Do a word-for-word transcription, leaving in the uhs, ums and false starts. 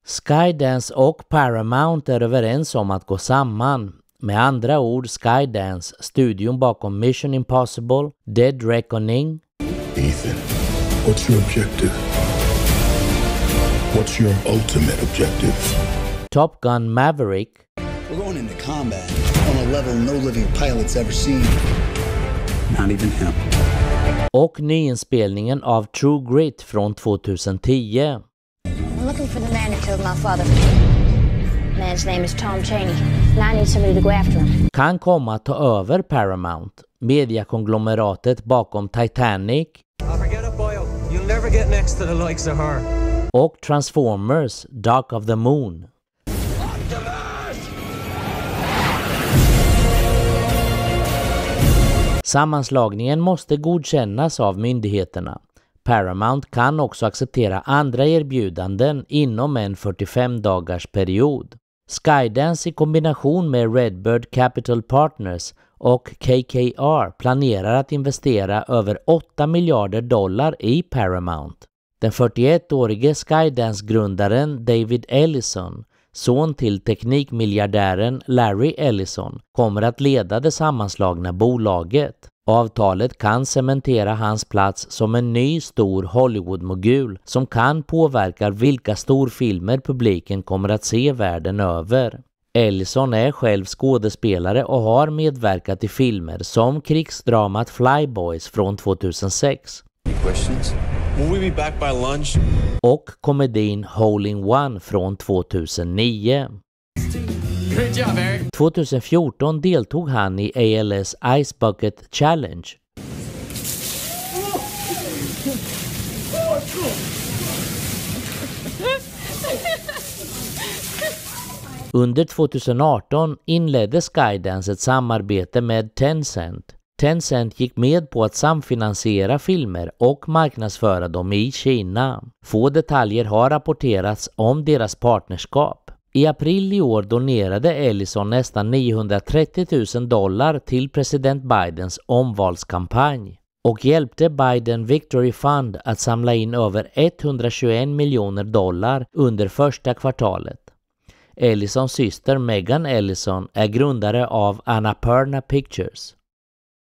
Skydance och Paramount är överens om att gå samman. Med andra ord, Skydance, studion bakom Mission Impossible, Dead Reckoning. Ethan, what's your objective? What's your ultimate objective? Top Gun Maverick. We're going into combat on a level no living pilot's ever seen. Not even him. Och nyinspelningen av True Grit från tjugohundratio. I'm looking for the man who killed my father. Man's name is Tom Chaney. And I need somebody to go after him. Kan komma att ta över Paramount, mediakonglomeratet bakom Titanic. Oh, forget it, boyo. You'll never get next to the likes of her. Och Transformers, Dark of the Moon. Sammanslagningen måste godkännas av myndigheterna. Paramount kan också acceptera andra erbjudanden inom en fyrtiofem dagars period. Skydance i kombination med Redbird Capital Partners och K K R planerar att investera över åtta miljarder dollar i Paramount. Den fyrtioettårige Skydance-grundaren David Ellison, son till teknikmiljardären Larry Ellison, kommer att leda det sammanslagna bolaget. Avtalet kan cementera hans plats som en ny stor Hollywood-mogul som kan påverka vilka storfilmer publiken kommer att se världen över. Ellison är själv skådespelare och har medverkat i filmer som krigsdramat Flyboys från tjugohundrasex. Questions? Will we be back by lunch? Och komedin Hole in One från tjugohundranio. Great job, Eric. tjugohundrafjorton deltog han i A L S Ice Bucket Challenge. Under tjugoarton inledde Skydance ett samarbete med Tencent. Tencent gick med på att samfinansiera filmer och marknadsföra dem i Kina. Få detaljer har rapporterats om deras partnerskap. I april i år donerade Ellison nästan niohundratrettio tusen dollar till president Bidens omvalskampanj och hjälpte Biden Victory Fund att samla in över etthundratjugoen miljoner dollar under första kvartalet. Ellisons syster Megan Ellison är grundare av Annapurna Pictures.